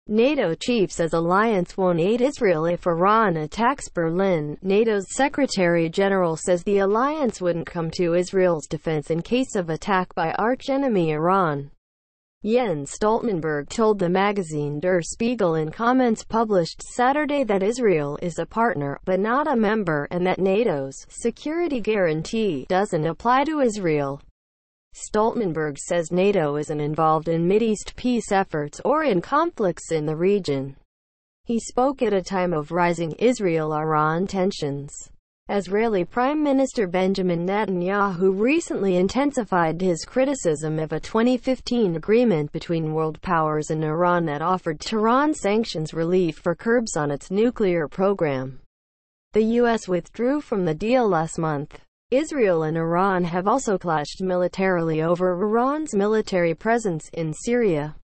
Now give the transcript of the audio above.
NATO chief says alliance won't aid Israel if Iran attacks Berlin. NATO's Secretary-General says the alliance wouldn't come to Israel's defense in case of attack by archenemy Iran. Jens Stoltenberg told the magazine Der Spiegel in comments published Saturday that Israel is a partner, but not a member, and that NATO's security guarantee doesn't apply to Israel. Stoltenberg says NATO isn't involved in Mideast peace efforts or in conflicts in the region. He spoke at a time of rising Israel-Iran tensions. Israeli Prime Minister Benjamin Netanyahu recently intensified his criticism of a 2015 agreement between world powers and Iran that offered Tehran sanctions relief for curbs on its nuclear program. The U.S. withdrew from the deal last month. Israel and Iran have also clashed militarily over Iran's military presence in Syria.